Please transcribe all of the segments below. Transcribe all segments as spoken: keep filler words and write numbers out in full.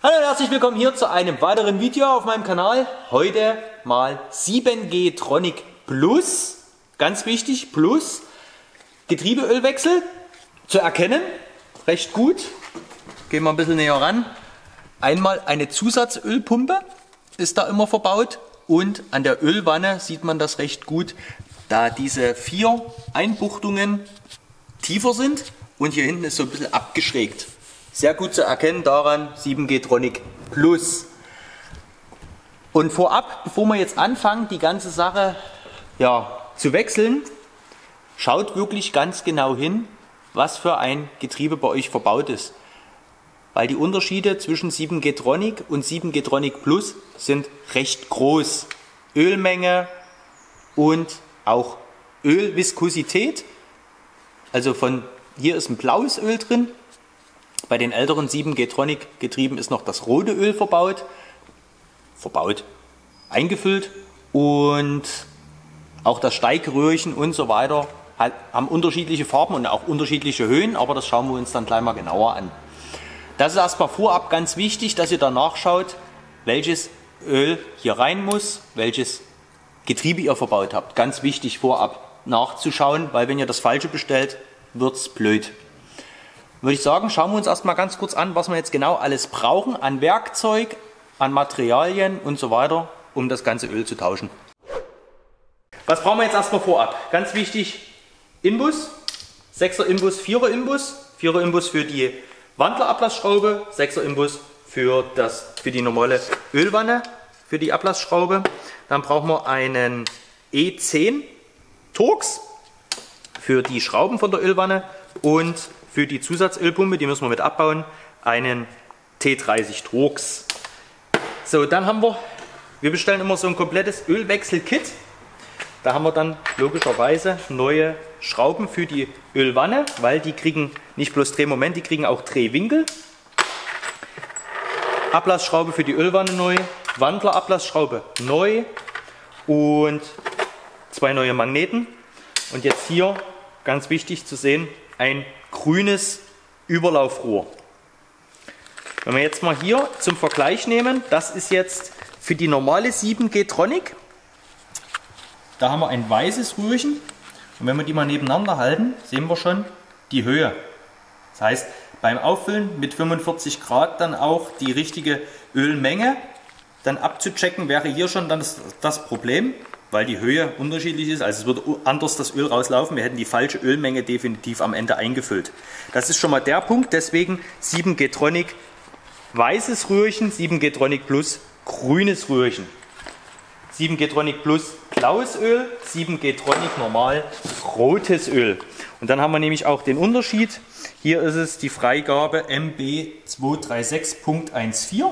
Hallo und herzlich willkommen hier zu einem weiteren Video auf meinem Kanal. Heute mal sieben G Tronic Plus, ganz wichtig, Plus. Getriebeölwechsel zu erkennen, recht gut. Gehen wir ein bisschen näher ran. Einmal eine Zusatzölpumpe ist da immer verbaut und an der Ölwanne sieht man das recht gut, da diese vier Einbuchtungen tiefer sind und hier hinten ist so ein bisschen abgeschrägt. Sehr gut zu erkennen daran sieben G Tronic Plus. Und vorab, bevor wir jetzt anfangen, die ganze Sache ja, zu wechseln, schaut wirklich ganz genau hin, was für ein Getriebe bei euch verbaut ist. Weil die Unterschiede zwischen sieben G Tronic und sieben G Tronic Plus sind recht groß. Ölmenge und auch Ölviskosität. Also von hier ist ein blaues Öl drin. Bei den älteren sieben G Tronic Getrieben ist noch das rote Öl verbaut. Verbaut, eingefüllt. Und auch das Steigröhrchen und so weiter haben unterschiedliche Farben und auch unterschiedliche Höhen, aber das schauen wir uns dann gleich mal genauer an. Das ist erstmal vorab ganz wichtig, dass ihr da nachschaut, welches Öl hier rein muss, welches Getriebe ihr verbaut habt. Ganz wichtig vorab nachzuschauen, weil wenn ihr das Falsche bestellt, wird es blöd. Würde ich sagen, schauen wir uns erstmal ganz kurz an, was wir jetzt genau alles brauchen an Werkzeug, an Materialien und so weiter, um das ganze Öl zu tauschen. Was brauchen wir jetzt erstmal vorab? Ganz wichtig, Inbus, sechser Inbus, vierer Inbus, vierer Inbus für die Wandlerablassschraube, sechser Inbus für, das, für die normale Ölwanne, für die Ablassschraube. Dann brauchen wir einen E zehn Torx für die Schrauben von der Ölwanne und für die Zusatzölpumpe, die müssen wir mit abbauen, einen T dreißig Torx. So, dann haben wir, wir bestellen immer so ein komplettes Ölwechselkit. Da haben wir dann logischerweise neue Schrauben für die Ölwanne, weil die kriegen nicht bloß Drehmoment, die kriegen auch Drehwinkel. Ablassschraube für die Ölwanne neu, Wandlerablassschraube neu und zwei neue Magneten. Und jetzt hier, ganz wichtig zu sehen, ein grünes Überlaufrohr. Wenn wir jetzt mal hier zum Vergleich nehmen, das ist jetzt für die normale sieben G Tronic. Da haben wir ein weißes Röhrchen und wenn wir die mal nebeneinander halten, sehen wir schon die Höhe. Das heißt, beim Auffüllen mit fünfundvierzig Grad dann auch die richtige Ölmenge dann abzuchecken, wäre hier schon dann das, das Problem, weil die Höhe unterschiedlich ist. Also es würde anders das Öl rauslaufen. Wir hätten die falsche Ölmenge definitiv am Ende eingefüllt. Das ist schon mal der Punkt. Deswegen sieben G Tronic weißes Röhrchen, sieben G Tronic Plus grünes Röhrchen. sieben G Tronic Plus blaues Öl, sieben G Tronic normal rotes Öl. Und dann haben wir nämlich auch den Unterschied. Hier ist es die Freigabe M B zwei drei sechs Punkt eins vier.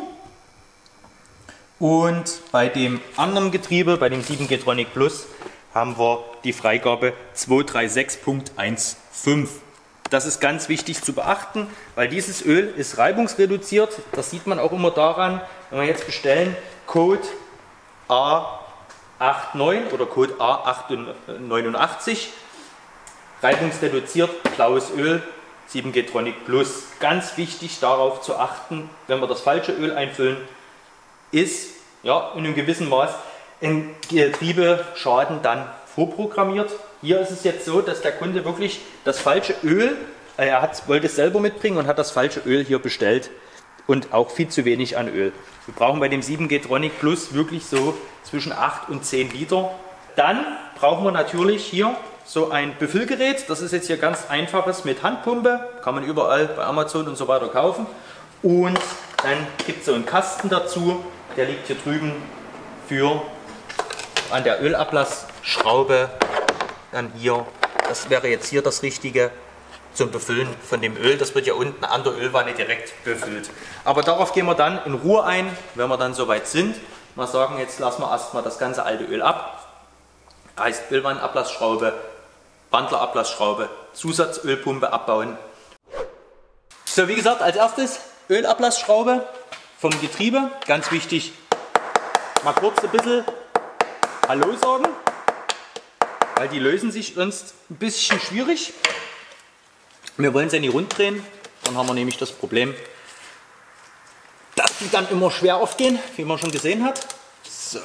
Und bei dem anderen Getriebe, bei dem sieben G Tronic Plus, haben wir die Freigabe zwei drei sechs Punkt eins fünf. Das ist ganz wichtig zu beachten, weil dieses Öl ist reibungsreduziert. Das sieht man auch immer daran, wenn wir jetzt bestellen, Code A neunundachtzig oder Code A neunundachtzig. Reibungsreduziert, blaues Öl, sieben G Tronic Plus. Ganz wichtig darauf zu achten, wenn wir das falsche Öl einfüllen, ist ja in einem gewissen Maß ein Getriebeschaden dann vorprogrammiert. Hier ist es jetzt so, dass der Kunde wirklich das falsche Öl, er hat, wollte es selber mitbringen und hat das falsche Öl hier bestellt und auch viel zu wenig an Öl. Wir brauchen bei dem sieben G Tronic Plus wirklich so zwischen acht und zehn Liter. Dann brauchen wir natürlich hier so ein Befüllgerät. Das ist jetzt hier ganz einfaches mit Handpumpe, kann man überall bei Amazon und so weiter kaufen. Und dann gibt es so einen Kasten dazu, der liegt hier drüben für an der Ölablassschraube. Dann hier, das wäre jetzt hier das Richtige zum Befüllen von dem Öl. Das wird ja unten an der Ölwanne direkt befüllt. Aber darauf gehen wir dann in Ruhe ein, wenn wir dann soweit sind. Mal sagen, jetzt lassen wir erstmal das ganze alte Öl ab. Heißt Ölwannenablassschraube, Wandlerablassschraube, Zusatzölpumpe abbauen. So, wie gesagt, als erstes Ölablassschraube vom Getriebe. Ganz wichtig, mal kurz ein bisschen Hallo sagen, weil die lösen sich sonst ein bisschen schwierig. Wir wollen sie nicht rund drehen, dann haben wir nämlich das Problem, dass die dann immer schwer aufgehen, wie man schon gesehen hat. So.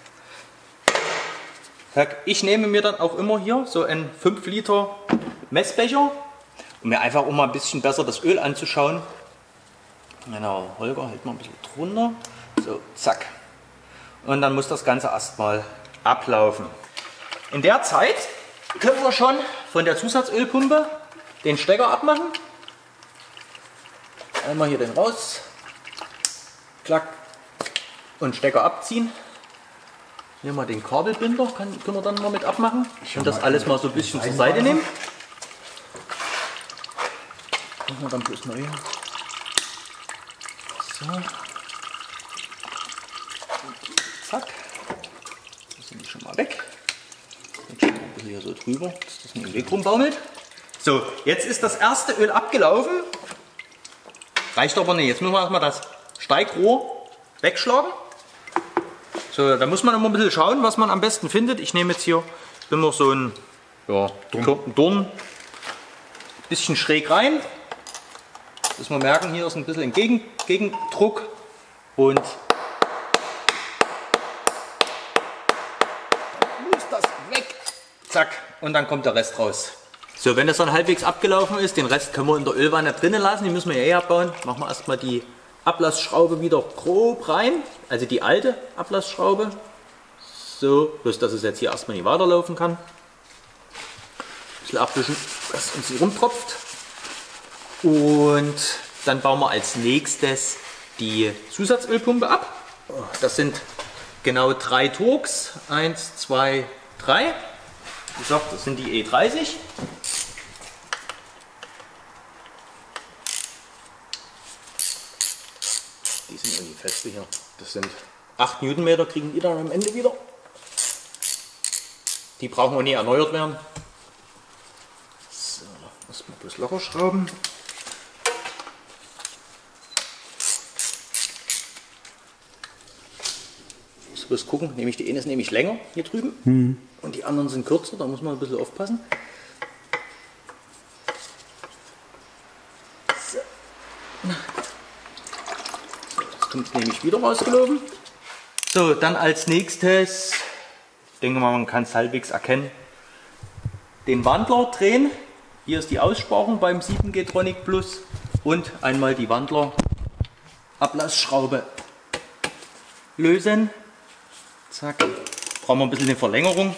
Ich nehme mir dann auch immer hier so einen fünf Liter Messbecher, um mir einfach auch mal ein bisschen besser das Öl anzuschauen. Genau, Holger hält mal ein bisschen drunter. So, zack. Und dann muss das Ganze erstmal ablaufen. In der Zeit können wir schon von der Zusatzölpumpe den Stecker abmachen. Einmal hier den raus. Klack. Und Stecker abziehen. Nehmen wir den Kabelbinder, kann, können wir dann mal mit abmachen. Und das alles mal so ein bisschen zur Seite nehmen. Machen wir dann bloß neu. So. Zack. Das sind die schon mal weg. Jetzt schon mal ein bisschen hier so drüber, dass das nicht im Weg rumbaumelt. So, jetzt ist das erste Öl abgelaufen. Reicht aber nicht. Jetzt müssen wir erstmal das Steigrohr wegschlagen. So, da muss man immer ein bisschen schauen, was man am besten findet. Ich nehme jetzt hier immer so einen ja, Dorn. Dorn. Bisschen schräg rein. Dass wir merken, hier ist ein bisschen ein Gegen Gegendruck. Und dann muss das weg. Zack. Und dann kommt der Rest raus. So, wenn das dann halbwegs abgelaufen ist, den Rest können wir in der Ölwanne drinnen lassen. Die müssen wir eh abbauen. Machen wir erstmal die Ablassschraube wieder grob rein. Also die alte Ablassschraube. So, bloß dass es jetzt hier erstmal nicht weiterlaufen kann. Ein bisschen abwischen, dass uns hier rumtropft. Und dann bauen wir als nächstes die Zusatzölpumpe ab. Das sind genau drei Torx. Eins, zwei, drei. Wie gesagt, das sind die E dreißig. Die sind irgendwie feste hier. Das sind acht Newtonmeter, kriegen die dann am Ende wieder. Die brauchen auch nie erneuert werden. So, erstmal bloß locker schrauben. Ich muss bloß gucken, nämlich die eine ist nämlich länger hier drüben hm. und die anderen sind kürzer, da muss man ein bisschen aufpassen. So. Jetzt kommt es nämlich wieder rausgelaufen. So, dann als nächstes, ich denke mal, man kann es halbwegs erkennen, den Wandler drehen. Hier ist die Aussparung beim sieben G Tronic Plus und einmal die Wandler Ablassschraube lösen. Zack. Brauchen wir ein bisschen eine Verlängerung.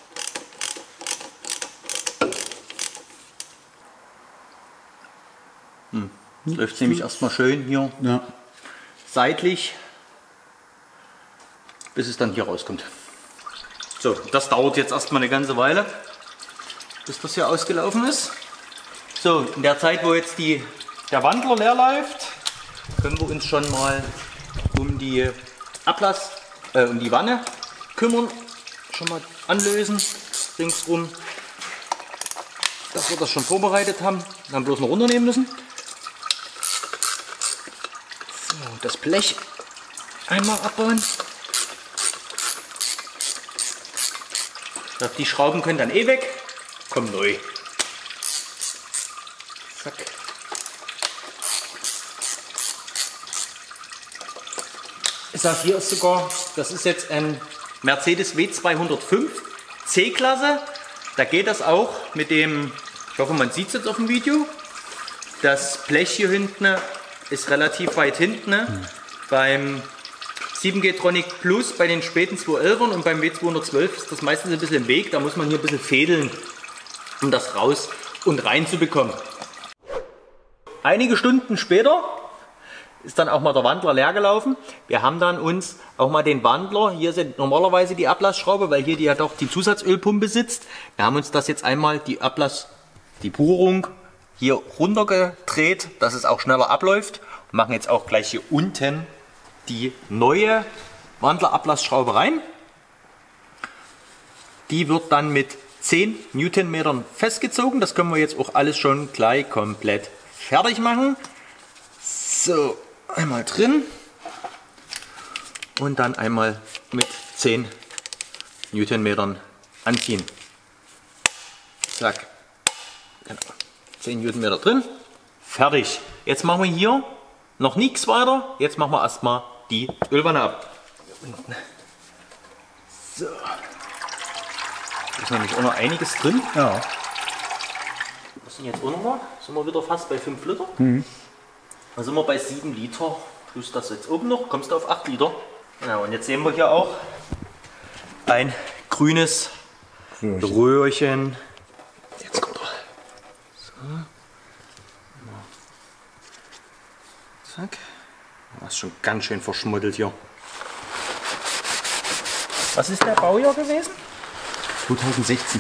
Hm. Das läuft nämlich erstmal schön hier ja. seitlich, bis es dann hier rauskommt. So, das dauert jetzt erstmal eine ganze Weile, bis das hier ausgelaufen ist. So, in der Zeit, wo jetzt die, der Wandler leer läuft, können wir uns schon mal um die Ablass, äh, um die Wanne kümmern. Schon mal anlösen, ringsrum, dass wir das schon vorbereitet haben. Dann bloß noch runternehmen müssen. So, das Blech einmal abbauen. Ich glaube, die Schrauben können dann eh weg. Kommen neu. Zack. Ich sage, hier ist sogar, das ist jetzt ein Mercedes W zweihundertfünf C-Klasse. Da geht das auch mit dem, ich hoffe man sieht es jetzt auf dem Video, das Blech hier hinten ist relativ weit hinten. Mhm. Beim sieben G Tronic Plus, bei den späten zweihundertelfern und beim W zweihundertzwölf ist das meistens ein bisschen im Weg. Da muss man hier ein bisschen fädeln, um das raus und rein zu bekommen. Einige Stunden später ist dann auch mal der Wandler leer gelaufen. Wir haben dann uns auch mal den Wandler, hier sind normalerweise die Ablassschraube, weil hier die ja doch die Zusatzölpumpe sitzt. Wir haben uns das jetzt einmal die Ablass, die Purung hier runtergedreht, dass es auch schneller abläuft. Und machen jetzt auch gleich hier unten die neue Wandlerablassschraube rein. Die wird dann mit zehn Newtonmetern festgezogen. Das können wir jetzt auch alles schon gleich komplett fertig machen. So, einmal drin und dann einmal mit zehn Newtonmetern anziehen. Zack, genau. zehn Newtonmeter drin. Fertig. Jetzt machen wir hier noch nichts weiter. Jetzt machen wir erstmal die Ölwanne ab. So. Da ist nämlich auch noch einiges drin. Ja. Was sind jetzt auch noch mal? Sind wir wieder fast bei fünf Liter? Mhm. Da sind wir bei sieben Liter. Plus das jetzt oben noch, kommst du auf acht Liter. Genau, und jetzt sehen wir hier auch ein grünes Röhrchen. Röhrchen. Jetzt kommt er. So. Zack. Das ist schon ganz schön verschmuddelt hier. Was ist der Baujahr gewesen? zweitausendsechzehn.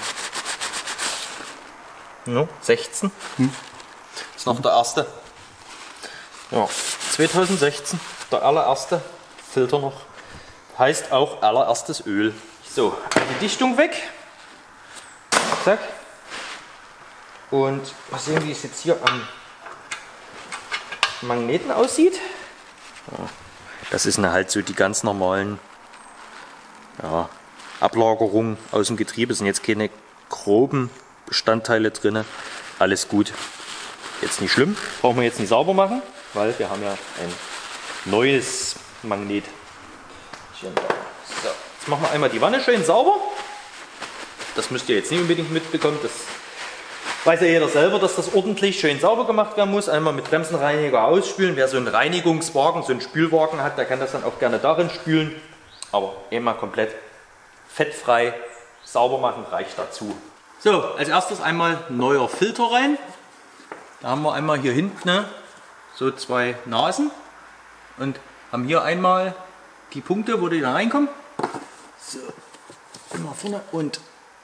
No, sechzehn. Hm. Das ist noch der erste. Ja, zweitausendsechzehn, der allererste Filter noch. Heißt auch allererstes Öl. So, die Dichtung weg. Zack. Und mal sehen, wie es jetzt hier am Magneten aussieht. Ja, das ist halt so die ganz normalen ja, Ablagerungen aus dem Getriebe. Es sind jetzt keine groben Bestandteile drin. Alles gut. Jetzt nicht schlimm. Brauchen wir jetzt nicht sauber machen, weil wir haben ja ein neues Magnet. So, jetzt machen wir einmal die Wanne schön sauber. Das müsst ihr jetzt nicht unbedingt mitbekommen. Das weiß ja jeder selber, dass das ordentlich schön sauber gemacht werden muss. Einmal mit Bremsenreiniger ausspülen. Wer so einen Reinigungswagen, so einen Spülwagen hat, der kann das dann auch gerne darin spülen. Aber einmal komplett fettfrei sauber machen reicht dazu. So, als erstes einmal neuer Filter rein. Da haben wir einmal hier hinten ne, so zwei Nasen und haben hier einmal die Punkte, wo die da reinkommen. So, immer vorne und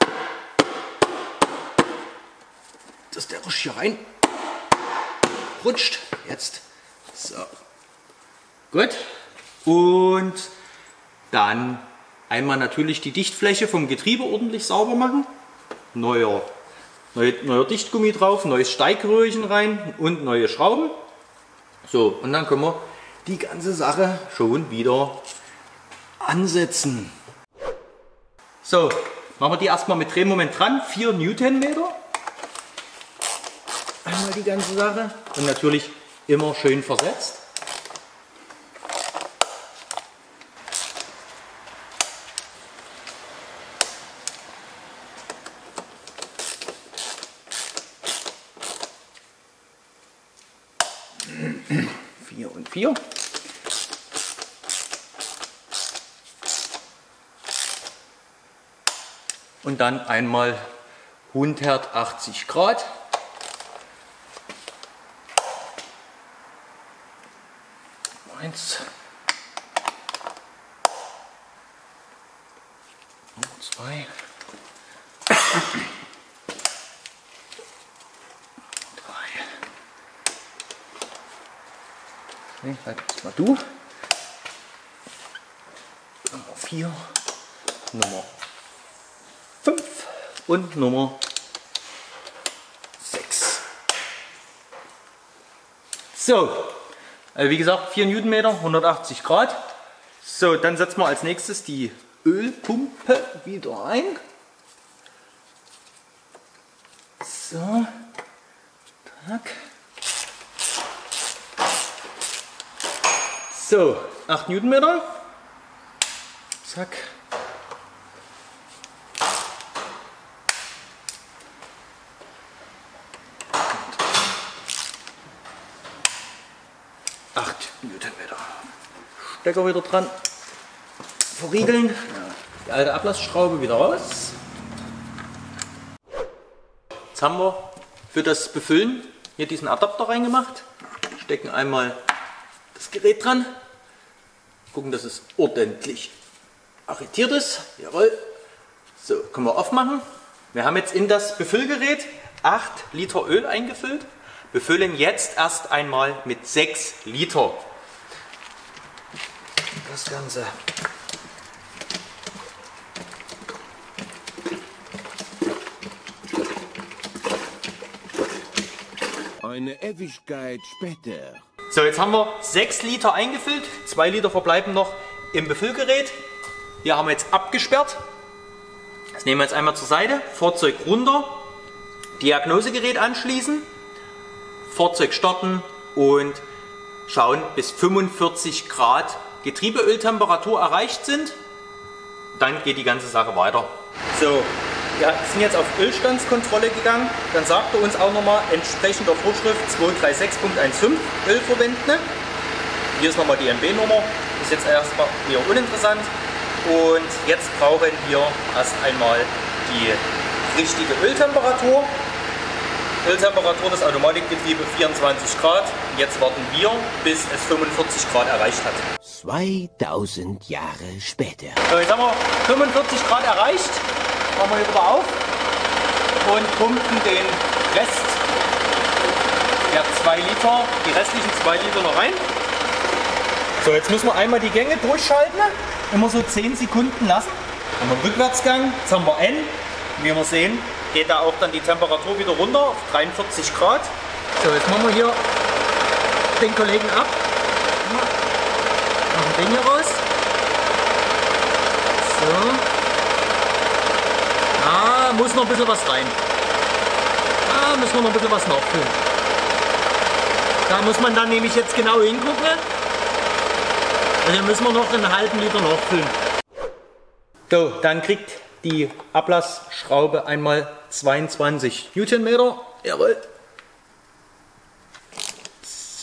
dass der Rusch hier rein rutscht. Jetzt. So. Gut. Und dann einmal natürlich die Dichtfläche vom Getriebe ordentlich sauber machen. Neuer, neuer, neuer Dichtgummi drauf, neues Steigröhrchen rein und neue Schrauben. So, und dann können wir die ganze Sache schon wieder ansetzen. So, machen wir die erstmal mit Drehmoment dran, vier Newtonmeter. Einmal die ganze Sache und natürlich immer schön versetzt. Vier und vier. Und dann einmal hundertachtzig Grad. Eins. Zwei. Nee, halt jetzt mal du. Nummer vier, Nummer fünf und Nummer sechs. So, also wie gesagt, vier Newtonmeter, hundertachtzig Grad. So, dann setzen wir als nächstes die Ölpumpe wieder ein. So, tack. So, acht Newtonmeter. Zack. acht Newtonmeter. Stecker wieder dran. Verriegeln. Die alte Ablassschraube wieder raus. Jetzt haben wir für das Befüllen hier diesen Adapter reingemacht. Stecken einmal das Gerät dran. Gucken, dass es ordentlich arretiert ist. Jawohl. So, können wir aufmachen. Wir haben jetzt in das Befüllgerät acht Liter Öl eingefüllt. Befüllen jetzt erst einmal mit sechs Liter. Das Ganze. Eine Ewigkeit später. So, jetzt haben wir sechs Liter eingefüllt, zwei Liter verbleiben noch im Befüllgerät. Hier haben wir jetzt abgesperrt. Das nehmen wir jetzt einmal zur Seite, Fahrzeug runter, Diagnosegerät anschließen, Fahrzeug starten und schauen, bis fünfundvierzig Grad Getriebeöltemperatur erreicht sind. Dann geht die ganze Sache weiter. So, wir sind jetzt auf Ölstandskontrolle gegangen. Dann sagt er uns auch nochmal entsprechend der Vorschrift zwei drei sechs Punkt fünfzehn Öl verwenden. Hier ist nochmal die M B-Nummer. Ist jetzt erstmal eher uninteressant. Und jetzt brauchen wir erst einmal die richtige Öltemperatur. Öltemperatur des Automatikgetriebes vierundzwanzig Grad. Jetzt warten wir, bis es fünfundvierzig Grad erreicht hat. zweitausend Jahre später. So, jetzt haben wir fünfundvierzig Grad erreicht. Machen wir hier wieder auf und pumpen den Rest der zwei Liter, die restlichen zwei Liter noch rein. So, jetzt müssen wir einmal die Gänge durchschalten. Immer so zehn Sekunden lassen. Dann haben wir einen Rückwärtsgang. Jetzt haben wir N. Wie wir sehen, geht da auch dann die Temperatur wieder runter auf dreiundvierzig Grad. So, jetzt machen wir hier den Kollegen ab. Machen den hier raus. So. Ah, muss noch ein bisschen was rein. Ah, müssen wir noch ein bisschen was nachfüllen. Da muss man dann nämlich jetzt genau hingucken. Also müssen wir noch einen halben Liter nachfüllen. So, dann kriegt die Ablassschraube einmal zweiundzwanzig Newtonmeter. Jawohl. So.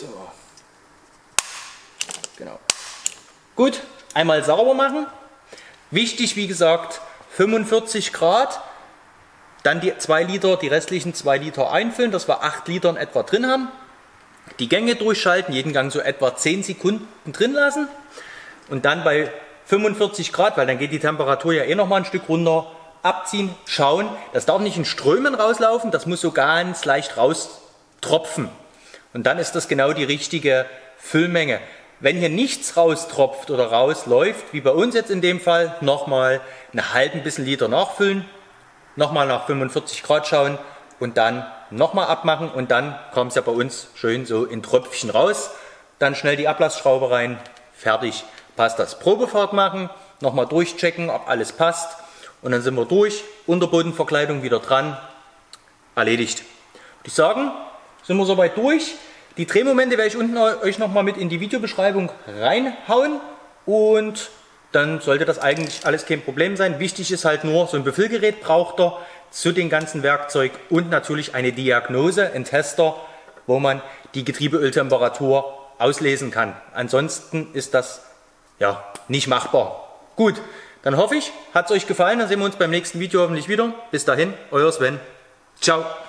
Genau. Gut, einmal sauber machen. Wichtig, wie gesagt, fünfundvierzig Grad. Dann die zwei Liter, die restlichen zwei Liter einfüllen, dass wir acht Liter in etwa drin haben. Die Gänge durchschalten, jeden Gang so etwa zehn Sekunden drin lassen. Und dann bei fünfundvierzig Grad, weil dann geht die Temperatur ja eh noch mal ein Stück runter, abziehen, schauen. Das darf nicht in Strömen rauslaufen, das muss so ganz leicht raustropfen. Und dann ist das genau die richtige Füllmenge. Wenn hier nichts raustropft oder rausläuft, wie bei uns jetzt in dem Fall, nochmal einen halben bisschen Liter nachfüllen, nochmal nach fünfundvierzig Grad schauen und dann nochmal abmachen und dann kommt es ja bei uns schön so in Tröpfchen raus. Dann schnell die Ablassschraube rein, fertig. Passt das. Probefahrt machen, nochmal durchchecken, ob alles passt und dann sind wir durch. Unterbodenverkleidung wieder dran, erledigt. Würde ich sagen, sind wir soweit durch. Die Drehmomente werde ich unten euch nochmal mit in die Videobeschreibung reinhauen und dann sollte das eigentlich alles kein Problem sein. Wichtig ist halt nur, so ein Befüllgerät braucht er zu den ganzen Werkzeug und natürlich eine Diagnose, ein Tester, wo man die Getriebeöltemperatur auslesen kann. Ansonsten ist das ja nicht machbar. Gut, dann hoffe ich, hat es euch gefallen. Dann sehen wir uns beim nächsten Video hoffentlich wieder. Bis dahin, euer Sven. Ciao.